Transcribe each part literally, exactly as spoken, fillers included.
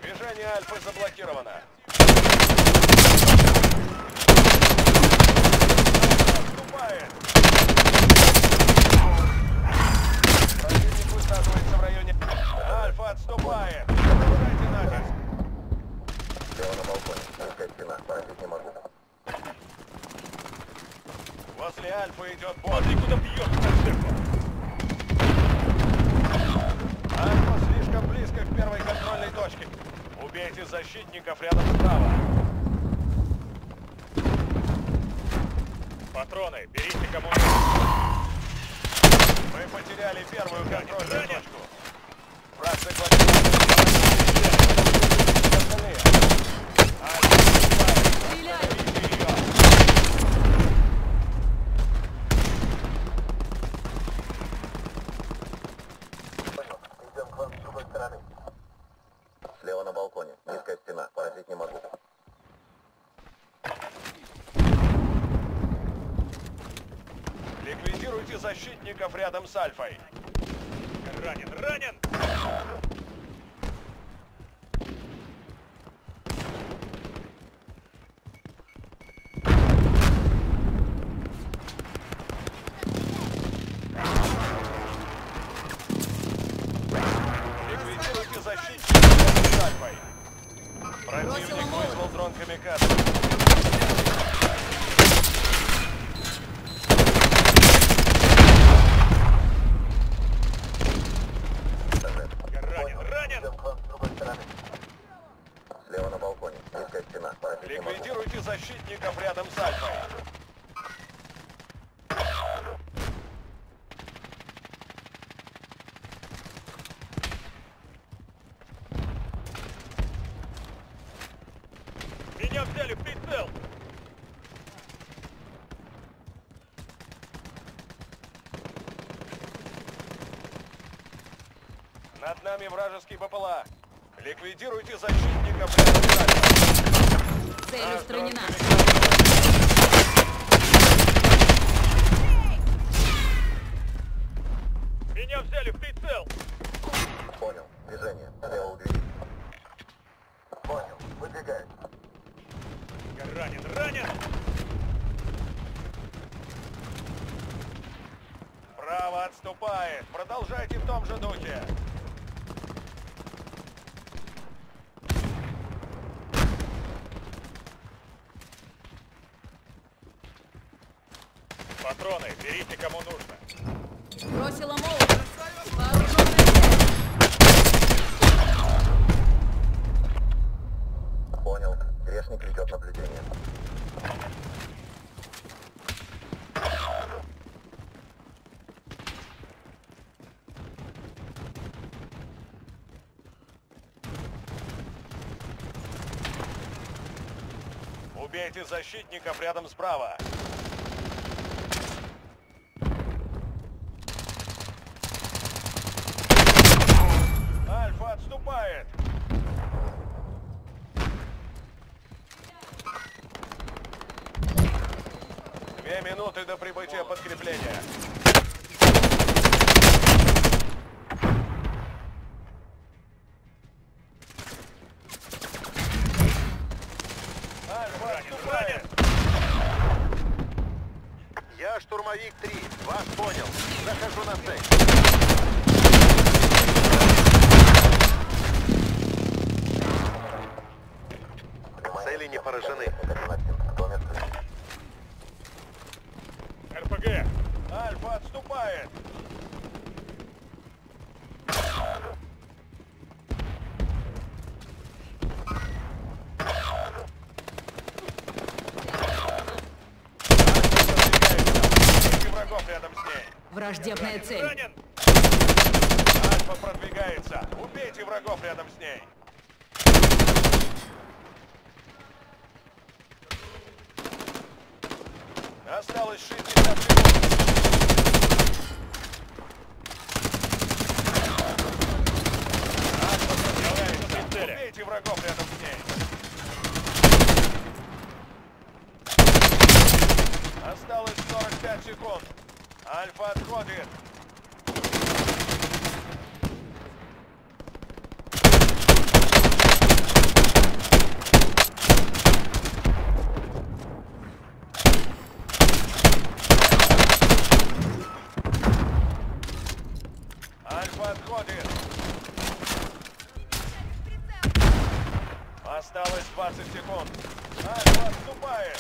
Движение Альфа заблокировано. Отступает. Противник высаживается в районе. Альфа отступает. Продолжайте натиск. Слева на балконе. Низкая стена. Поразить не могу. Возле Альфа идет бой. Ты куда бьешь, Альфа? Альфа слишком близко к первой контрольной точке. Убейте защитников рядом справа. Патроны, берите кому нужно. Мы потеряли первую контрольную точку. Враг захватил. Остальные. Альфа, стреляйте ее. Идем к вам с другой стороны. Слева на балконе. Низкая стена. Поразить не могу. Ликвидируйте защитников рядом с Альфой. Ранен, ранен! Ликвидируйте защитников рядом с Альфой. Противник вызвал дрон камикадзе. Слева на балконе. Низкая стена. Поразить не могу. Ликвидируйте защитников рядом с Альфой. Меня взяли в прицел! Над нами вражеский БПЛА. Ликвидируйте защитников рядом с Альфой. Цель устранена. Меня взяли в прицел! Понял. Движение. Слева у двери. Понял. Выдвигаюсь. Ранен, ранен! Право отступает. Продолжайте в том же духе. Патроны, берите кому нужно. Бросила молот. Вооруженная. Понял. Грешник ведет наблюдение. Убейте защитников рядом справа. Альфа отступает. Две минуты до прибытия подкрепления. Альфа отступает. Я штурмовик три. Вас понял. Захожу на цель. Цели не поражены. РПГ. Альфа отступает. Врагов рядом с ней. Враждебная цель. Ранен. Альфа продвигается. Убейте врагов рядом с ней. Осталось шестьдесят секунд. Альфа продвигается. Убейте врагов рядом с ней. Осталось сорок пять секунд. Альфа отходит. Осталось двадцать секунд. Альфа отступает.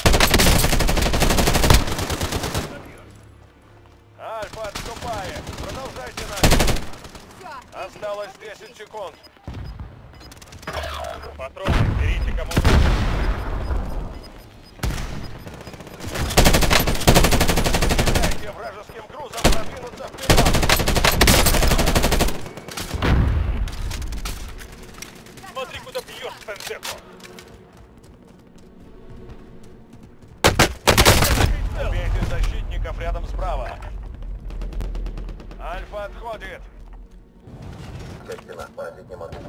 Альфа отступает. Продолжайте нас. Осталось десять секунд. Патроны, берите кому нужно. Дайте вражеским грузом продвинуться вперед. Смотри, куда бьешь, Сенсеко. Убейте защитников рядом справа. Альфа отходит. Вся стена, поразить не могу.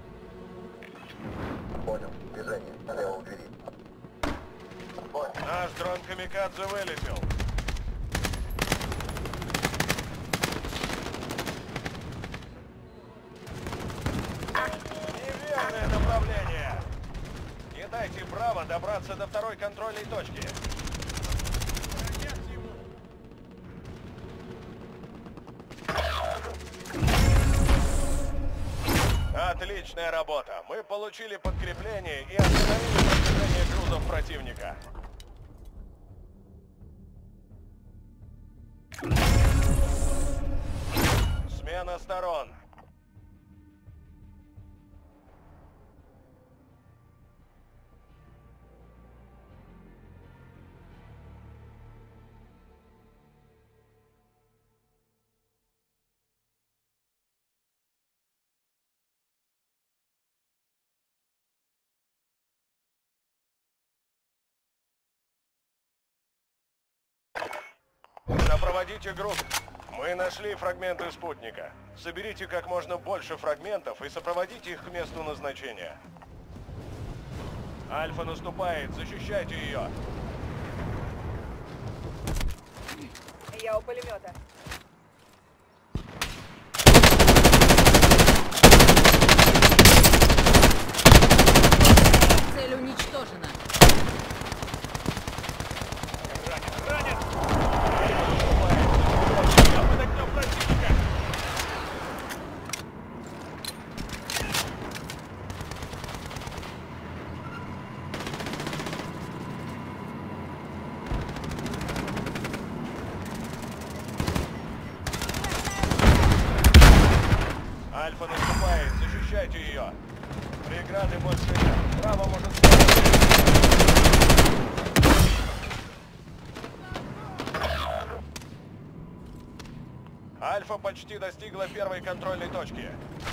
Понял. Движение. Слева у двери. Понял. Наш дрон Камикадзе вылетел. Неверное направление. Не дайте Браво добраться до второй контрольной точки. Отличная работа. Мы получили подкрепление и остановили продвижение грузов противника. Смена сторон. Сопроводите груз. Мы нашли фрагменты спутника. Соберите как можно больше фрагментов и сопроводите их к месту назначения. Альфа наступает. Защищайте ее. Я у пулемета. Цель уничтожена. Ранен, ранен! Подогнем противника! Альфа наступает, защищайте ее. Преграды больше нет. Браво может стоять. Альфа почти достигла первой контрольной точки.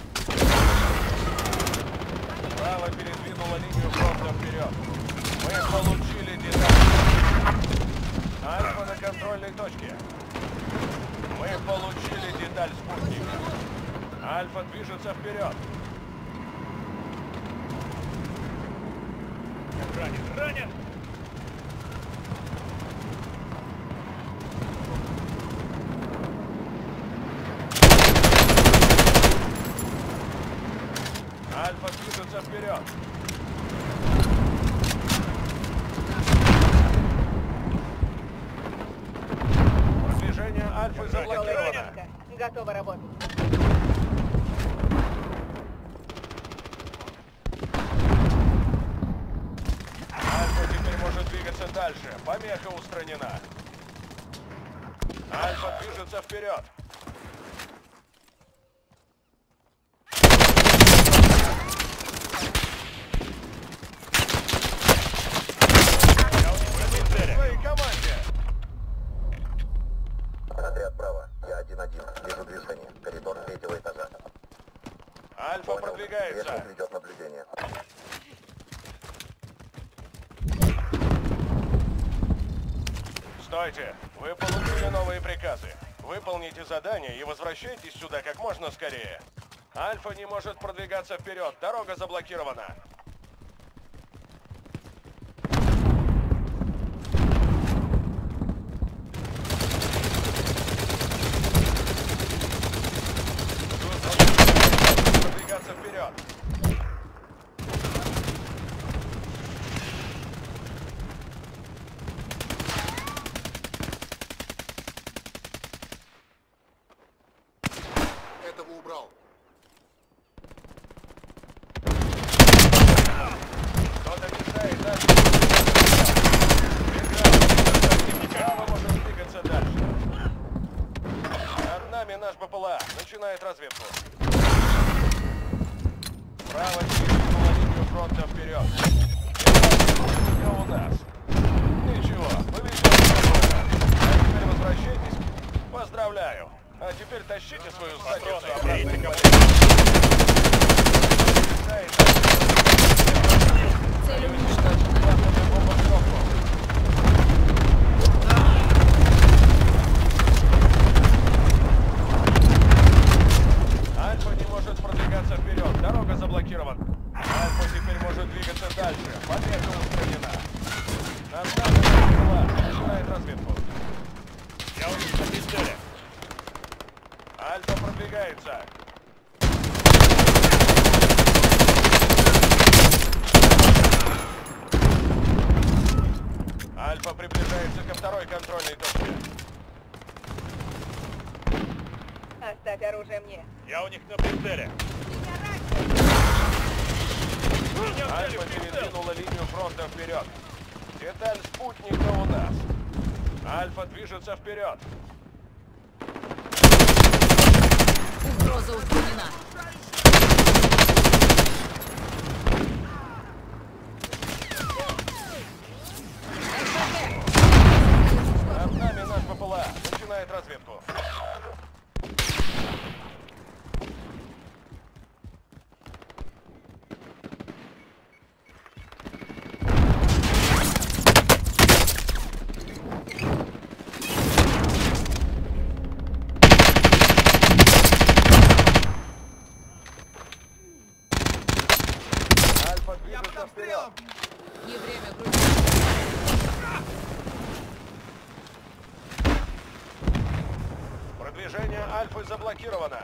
Браво передвинула линию фронта вперед. Мы получили деталь. Альфа на контрольной точке. Мы получили деталь спутника. Альфа движется вперед. Ранен, ранен! Альфа движется вперед. Продвижение Альфы заблокировано. Готова работать. Альфа теперь может двигаться дальше. Помеха устранена. Альфа движется вперед. Своей команде. Отряд Браво. Я один-один. Вижу движение. Коридор третьего этажа. Альфа Понял. продвигается. Вешник ведет наблюдение. Стойте! Вы получили новые приказы. Выполните задание и возвращайтесь сюда как можно скорее. Альфа не может продвигаться вперед. Дорога заблокирована. Продвигаться вперед. Этого убрал. Право передвинула линию фронта вперед. Только у нас. Ничего, повезет. А теперь возвращайтесь. Поздравляю. А теперь тащите свою задницу обратно к Цель уничтожена. Альфа не может продвигаться вперед. Дорога заблокирована. Альфа теперь может двигаться дальше. Победа устранена. Назад была. Начинает разведку. Я у них на пистоле. Альфа продвигается. Альфа приближается ко второй контрольной точке. Оставь оружие мне. Я у них на прицеле. Меня взяли Альфа в прицел. передвинула линию фронта вперед. Деталь спутника у нас. Альфа движется вперед. Угроза устранена. Над нами наш ППЛА. Начинает разведку. Альфа движется вперед. Не время крутить. Продвижение Альфы заблокировано.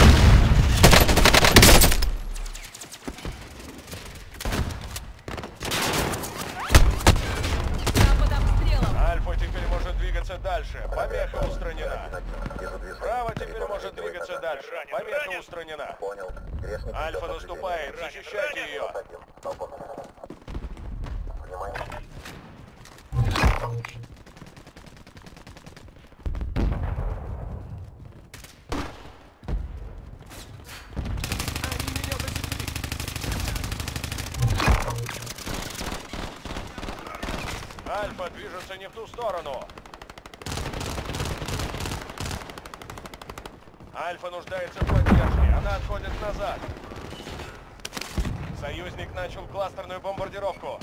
Я под обстрелом. Альфа теперь может двигаться дальше. Помеха устранена. Вижу движение. Право теперь Переход может третьего двигаться этажа. дальше. Помеха устранена. Понял. Грешник Альфа идет на наступает. следение. Защищайте ее. Один. Толпа. Внимание. Альфа движется не в ту сторону. Альфа нуждается в поддержке. Она отходит назад. Союзник начал кластерную бомбардировку.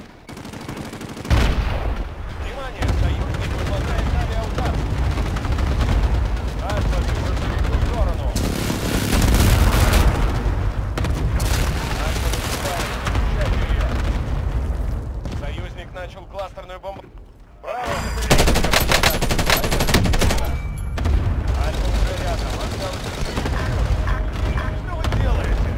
Внимание! Союзник выполняет авиаудар. Альфа движется не в ту сторону. Альфа наступает. Защищайте ее. Союзник начал кластерную бомбу. Браво! Альфа уже рядом. Осталось еще. Что вы делаете?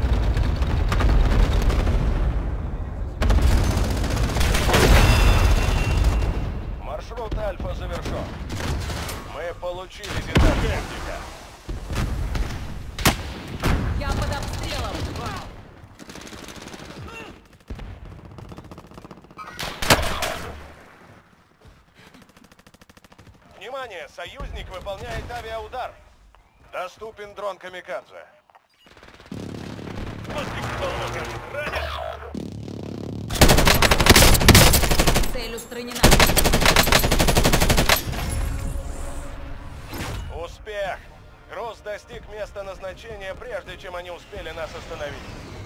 Маршрут Альфа завершен. Мы получили деталь техника. Я под обстрелом. Внимание! Союзник выполняет авиаудар. Доступен дрон Камикадзе. Цель устранена. Успех! Груз достиг места назначения, прежде чем они успели нас остановить.